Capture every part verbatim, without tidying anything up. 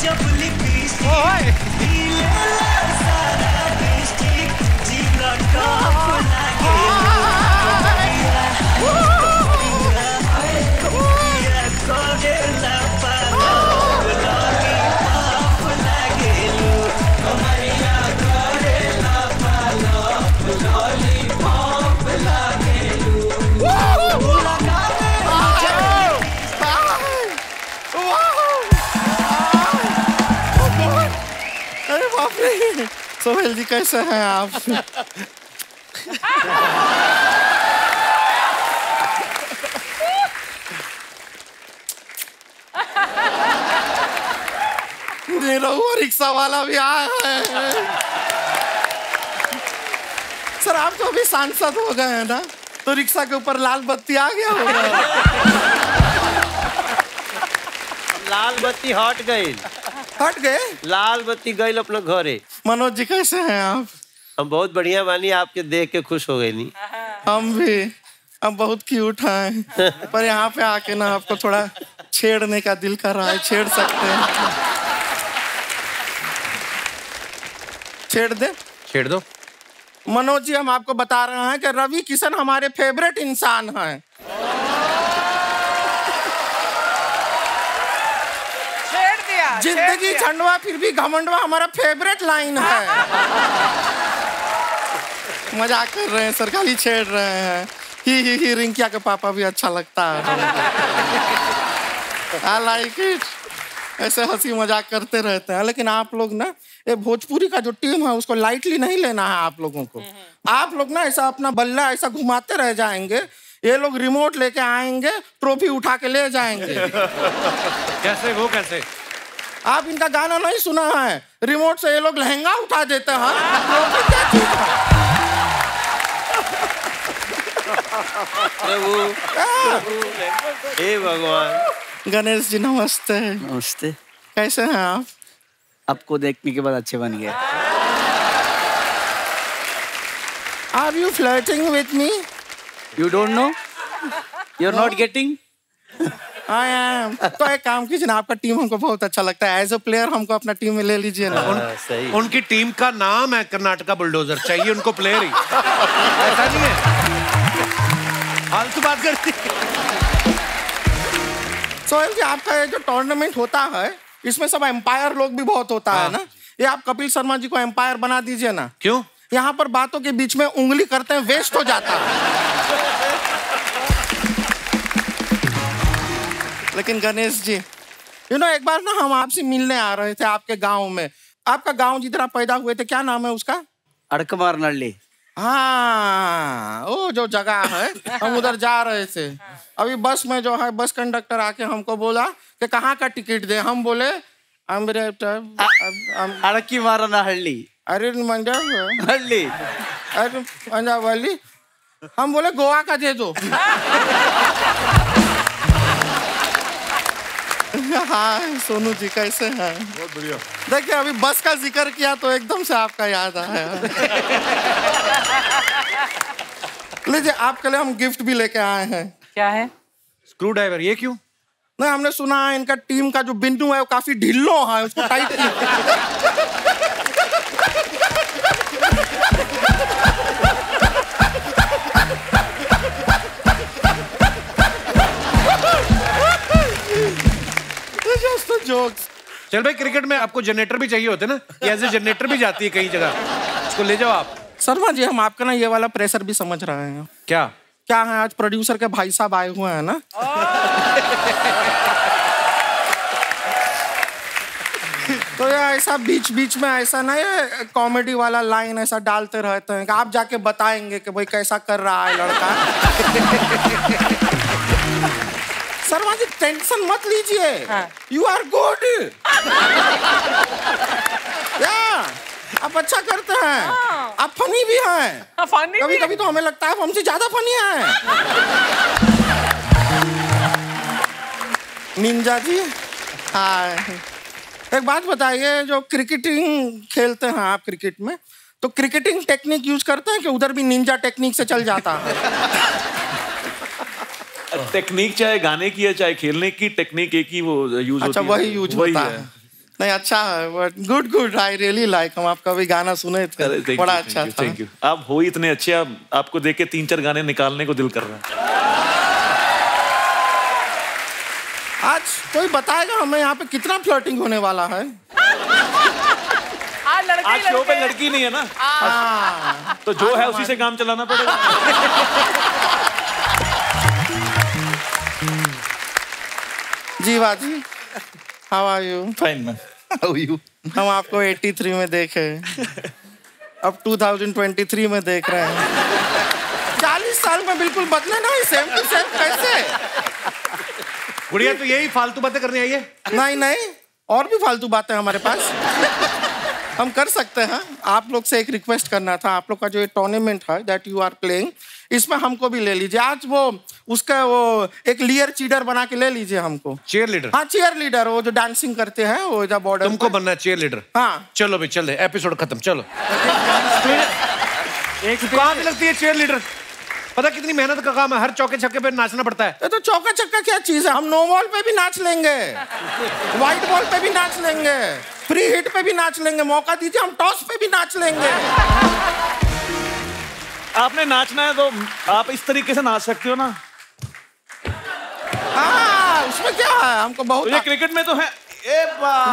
सोहेल जी कैसे हैं आप? रिक्शा वाला भी आया है। सर आप तो अभी सांसद हो गए हैं ना, तो रिक्शा के ऊपर लाल बत्ती आ गया होगा। लाल बत्ती हट गई। हट गए? लाल बत्ती गई अपने घरे। मनोज जी कैसे हैं आप? हम बहुत बढ़िया बानी, आपके देख के खुश हो गए नी। हम भी, हम बहुत क्यूट हैं, पर यहाँ पे आके ना आपको थोड़ा छेड़ने का दिल कर रहा है। छेड़ सकते हैं? छेड़ दे? छेड़ दो। मनोज जी हम आपको बता रहे हैं कि रवि किशन हमारे फेवरेट इंसान हैं। छेड़ दिया। जिंदगी झंडवा फिर भी घमंडवा हमारा फेवरेट लाइन है। मजाक कर रहे हैं सर, खाली छेड़ रहे हैं। ही ही ही रिंकिया के पापा भी अच्छा लगता है। I like it। ऐसे हंसी मजाक करते रहते हैं, लेकिन आप लोग ना ये भोजपुरी का जो टीम है उसको लाइटली नहीं लेना है आप लोगों को। आप लोग ना ऐसा अपना बल्ला ऐसा घुमाते रह जाएंगे, ये लोग रिमोट लेके आएंगे, ट्रॉफी उठा के ले जाएंगे। कैसे? वो कैसे? आप इनका गाना नहीं सुना है? रिमोट से ये लोग लहंगा उठा देते हैं। ट्रॉफी क्या चीज है? प्रभु, हे भगवान। गणेश जी नमस्ते। नमस्ते। कैसे हैं आप? आपको देखने के बाद अच्छे बन गए। Are you flirting with me? You don't know? You're not getting? I am। तो एक काम कीजिए ना, आपका टीम हमको बहुत अच्छा लगता है। एज ए प्लेयर हमको अपना टीम में ले लीजिए ना। उन, सही। उनकी टीम का नाम है कर्नाटका बुलडोजर, चाहिए उनको प्लेयर ही। ऐसा नहीं है, फालतू बात करती। सोहेल जी आपका ये जो टूर्नामेंट होता है इसमें सब एम्पायर लोग भी बहुत होता है ना, ये आप कपिल शर्मा जी को एम्पायर बना दीजिए ना। क्यों? यहाँ पर बातों के बीच में उंगली करते हैं, वेस्ट हो जाता है। लेकिन गणेश जी, यू नो एक बार ना हम आपसे मिलने आ रहे थे आपके गांव में। आपका गांव जिधर आप पैदा हुए थे, क्या नाम है उसका? अड़कमार नल्ली। हाँ, वो जो जगह है, हम उधर जा रहे थे। अभी बस में जो है बस कंडक्टर आके हमको बोला कि कहाँ का टिकट दे। हम बोले अड़की मारना हल्ली। अरे मंजा हल्ली। अरे मंजा वाली। हम बोले गोवा का दे दो। हाँ सोनू जी कैसे हैं? बहुत बढ़िया। देखिए अभी बस का जिक्र किया तो एकदम से आपका याद आया। लीजिए आपके लिए हम गिफ्ट भी लेके आए हैं। क्या है? Screw driver. ये क्यों? नहीं, हमने सुना है इनका टीम का जो बिन्नू है वो काफी ढिल्लो है, उसको टाइट जोक्स। चल भाई, क्रिकेट में आपको जनरेटर भी चाहिए होते ना, ऐसे जनरेटर भी जाती है कई जगह, उसको ले जाओ आप। शर्मा जी हम आपका ना ये वाला प्रेशर भी समझ रहे हैं। क्या क्या है, आज प्रोड्यूसर के भाई साहब आए हुए हैं ना। तो ये ऐसा बीच बीच में ऐसा ना ये कॉमेडी वाला लाइन ऐसा डालते रहते हैं कि आप जाके बताएंगे कि भाई कैसा कर रहा है लड़का। शर्मा जी टेंशन मत लीजिए, यू आर गुड। आप अच्छा करते हैं, आप फनी भी हैं। फनी कभी कभी तो हमें लगता है हमसे ज्यादा फनी हैं। Ninja ji hi. एक बात बताइए, जो क्रिकेटिंग खेलते हैं आप क्रिकेट में, तो क्रिकेटिंग टेक्निक यूज करते हैं कि उधर भी निंजा टेक्निक से चल जाता है? टेक्निक चाहे गाने की है चाहे खेलने की, टेक्निक एक ही वो यूज अच्छा, होती है। वही यूज होता है। नहीं अच्छा है, but good good, I really like. हम आपका भी गाना सुने थे, अरे, thank बड़ा you, अच्छा thank you, था। thank you. आप हो ही इतने अच्छे, आप, आपको देख के तीन चार गाने निकालने को दिल कर रहा है। आज कोई बताएगा हमें यहाँ पे कितना फ्लर्टिंग होने वाला है? हाँ, लड़के आज शो पे लड़के। लड़की नहीं है ना, हाँ। तो जो है उसी से काम चलाना पड़ेगा। Jeeva ji, how are you? Fine ma'am, how are you? हम आपको तिरासी में देखे, अब दो हज़ार तेईस में देख रहे हैं। चालीस साल में बिल्कुल बदले नहीं, सेम टू सेम कैसे? गुड़िया तो यही फालतू बातें करने आई है? नहीं नहीं, और भी फालतू बातें हमारे पास हम कर सकते हैं। आप लोग से एक रिक्वेस्ट करना था, आप लोग का जो ये टूर्नामेंट है दैट यू आर प्लेइंग, इसमें हमको भी ले लीजिए। आज वो उसका वो एक लियर चीडर बना के ले लीजिए हमको। Chair leader? हाँ चेयर लीडर, वो जो डांसिंग करते हैं वो जब बॉर्डर। तुमको बनना है चेयर लीडर? हाँ चलो भाई, चल एपिसोड खत्म, चलो। एक कहाँ से लगती है चेयर लीडर? पता कितनी मेहनत का काम है, हर चौके छक्के पे नाचना पड़ता है। ये तो चौका चक्का क्या चीज है, हम नो बॉल पे भी नाच लेंगे, व्हाइट बॉल पे भी नाच लेंगे, फ्री हिट पे भी नाच लेंगे, मौका दीजिए हम टॉस पे भी नाच लेंगे। आपने नाचना है तो आप इस तरीके से नाच सकते हो ना। हाँ उसमें क्या है, हमको बहुत तो ये क्रिकेट में तो है। ए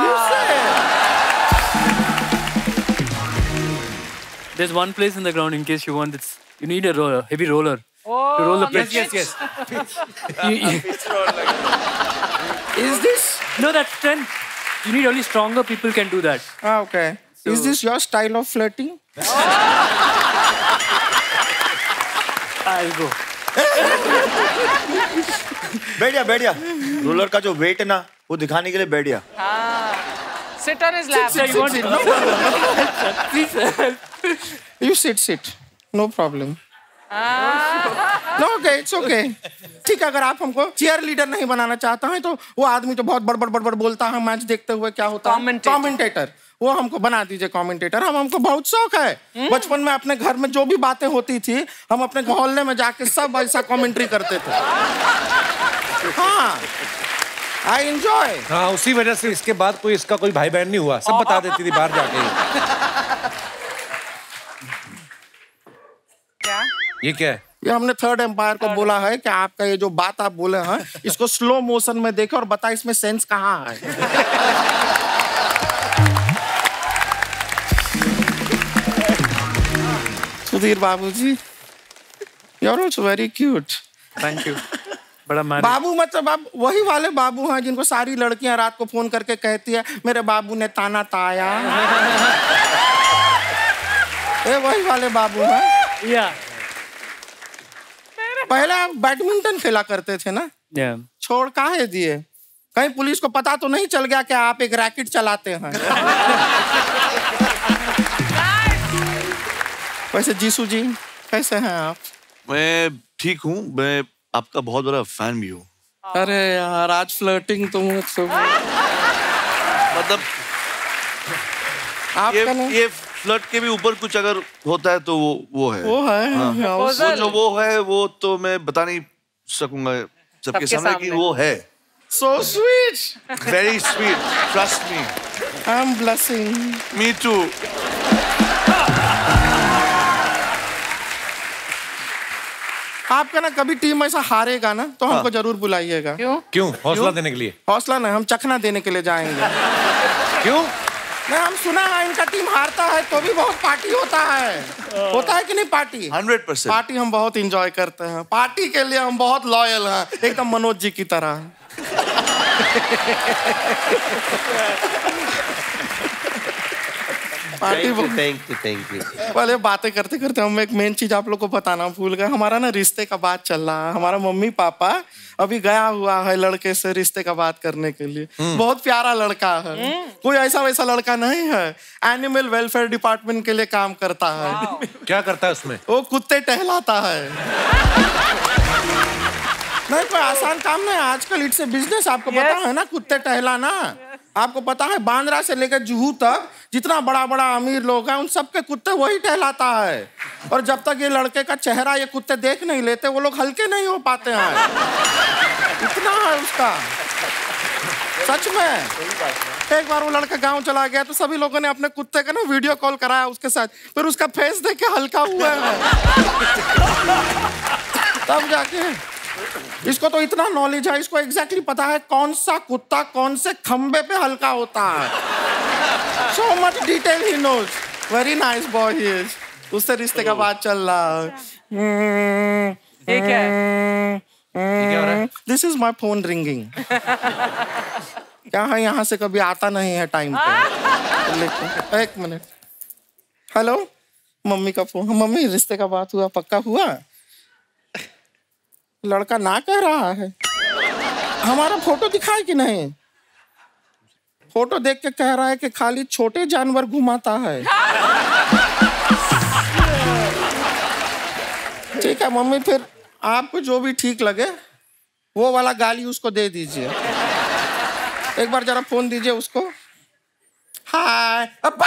There's one place in the ground in case you want this. You need a roller, heavy roller Oh, to roll the Yes, pitch. yes, yes. You- you- Is this? no, that's strength. You need only stronger people can do that. Ah, okay. Is this your style of flirting? I'll go. बैठिया बैठिया, roller का जो wait है ना वो दिखाने के लिए बैठिया। Sit on his lap. Sir, you want sit, to? no problem. Please help. You sit, sit. No problem. No, okay, it's okay. ठीक है, अगर आप हमको चेयर लीडर नहीं बनाना चाहता हैं तो वो आदमी तो बहुत बड़ बड़ बड़ बड़ बोलता है मैच देखते हुए, क्या होता है? Commentator. कमेंटेटर। वो हमको बना दीजिए कमेंटेटर। हम हमको बहुत शौक है, बचपन में अपने घर में जो भी बातें होती थी हम अपने मोहल्ले में जाके सब ऐसा कमेंट्री करते थे। हाँ, आई एंजॉय। हाँ, उसी वजह से इसके बाद कोई इसका कोई भाई बहन नहीं हुआ, सब बता देती थी बाहर जाके। क्या? ये क्या है? ये हमने थर्ड एम्पायर को बोला है कि आपका ये जो बात आप बोले हैं इसको स्लो मोशन में देखे और बताए इसमें सेंस कहाँ है। Sudhir Babuji, you are also very cute. Thank you. बड़ा मार। बाबू मतलब आप वही वाले बाबू हैं जिनको सारी लड़कियां रात को फोन करके कहती है मेरे बाबू ने ताना ताया। ये वही वाले बाबू हैं। Yeah. पहले आप बैडमिंटन खेला करते थे ना, Yeah. छोड़ काहे दिए? कहीं पुलिस को पता तो नहीं चल गया कि आप एक रैकेट चलाते हैं? वैसे जीसू जी कैसे हैं आप? मैं ठीक हूँ, मैं आपका बहुत बड़ा फैन भी हूँ। अरे यार आज फ्लर्टिंग तो मुझसे मतलब आपका ये ना ये फ्लर्ट के भी ऊपर कुछ अगर होता है तो वो वो है। वो है हाँ। वो जो वो है वो तो मैं बता नहीं सकूंगा सबके सबके सामने कि सामने। वो है। So sweet. Very sweet, trust me. I'm blushing. Me too. आपका ना कभी टीम ऐसा हारेगा ना तो हमको जरूर बुलाइएगा। क्यों? क्यों? हौसला देने के लिए? हौसला नहीं, हम चखना देने के लिए जाएंगे। क्यों? नहीं, हम सुना है इनका टीम हारता है तो भी बहुत पार्टी होता है। होता है कि नहीं पार्टी? Hundred percent. पार्टी हम बहुत इंजॉय करते हैं, पार्टी के लिए हम बहुत लॉयल हैं, एकदम मनोज जी की तरह। पार्टी थैंक यू बहुत- थैंक यू थैंक यू। पहले बातें करते करते हम एक मेन चीज आप लोग को बताना भूल गए। हमारा ना रिश्ते का बात चल रहा है। हमारा मम्मी पापा अभी गया हुआ है लड़के से रिश्ते का बात करने के लिए। बहुत प्यारा लड़का है, कोई ऐसा वैसा लड़का नहीं है। एनिमल वेलफेयर डिपार्टमेंट के लिए काम करता है। क्या करता है उसमें? वो कुत्ते टहलाता है। नहीं कोई आसान काम नहीं है, आजकल इट्स ए बिजनेस। आपको पता है ना कुत्ते टहलाना? आपको पता है बांद्रा से लेकर जुहू तक जितना बड़ा बड़ा अमीर लोग हैं उन सबके कुत्ते वही टहलाता है। और जब तक ये लड़के का चेहरा ये कुत्ते देख नहीं लेते वो लोग हल्के नहीं हो पाते हैं। इतना है उसका। सच में। एक बार वो लड़का गांव चला गया तो सभी लोगों ने अपने कुत्ते का ना वीडियो कॉल कराया उसके साथ, फिर उसका फेस देख के हल्का हुआ है। तब जाके इसको तो इतना नॉलेज है, इसको एग्जैक्टली पता है कौन सा कुत्ता कौन से खंबे पे हल्का होता है। So much detail he knows. Very nice boy he is. उससे रिश्ते का बात चल रहा है। ये क्या है? This is my phone ringing. क्या है यहाँ से कभी आता नहीं है टाइम पे। लेकिन एक मिनट। हेलो, मम्मी का फोन। मम्मी रिश्ते का बात हुआ, पक्का हुआ? लड़का ना कह रहा है। हमारा फोटो दिखाए कि नहीं? फोटो देख के कह रहा है कि खाली छोटे जानवर घुमाता है। ठीक है मम्मी, फिर आपको जो भी ठीक लगे वो वाला गाली उसको दे दीजिए। एक बार जरा फोन दीजिए उसको। हाय।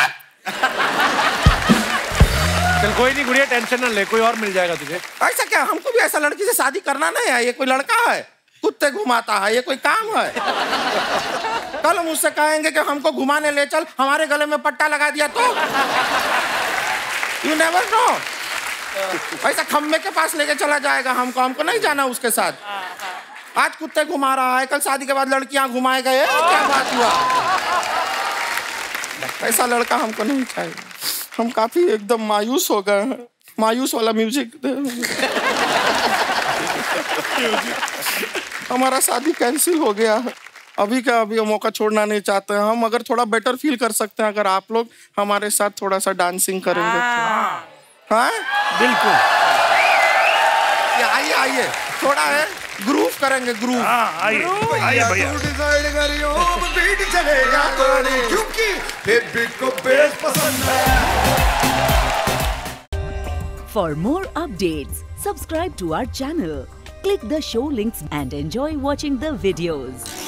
चल कोई नहीं गुड़िया, टेंशन ना ले, कोई और मिल जाएगा तुझे। ऐसा क्या? हमको भी ऐसा लड़की से शादी करना नहीं है। ये कोई लड़का है कुत्ते घुमाता है, ये कोई काम है? कल मुझसे कहेंगे कि हमको घुमाने ले चल, हमारे गले में पट्टा लगा दिया तो? You never know. ऐसा खम्बे के पास लेके चला जाएगा हमको, हमको नहीं जाना उसके साथ। आज कुत्ते घुमा रहा है, कल शादी के बाद लड़कियां घुमाएगा। ये क्या बात हुआ? ऐसा लड़का हमको नहीं चाहिए। हम काफी एकदम मायूस हो गए हैं। मायूस वाला म्यूजिक। हमारा शादी कैंसिल हो गया है। अभी का अभी मौका छोड़ना नहीं चाहते हैं हम। अगर थोड़ा बेटर फील कर सकते हैं अगर आप लोग हमारे साथ थोड़ा सा डांसिंग करेंगे तो। हाँ बिल्कुल। आइए आइए, थोड़ा है ग्रूव करेंगे, ग्रूव। आइए आइए भैया। डिसाइड करियो बीट चलेगा कोनी, क्योंकि बेबी को बेस पसंद है। For more updates, subscribe to our channel, click the show links and enjoy watching the videos.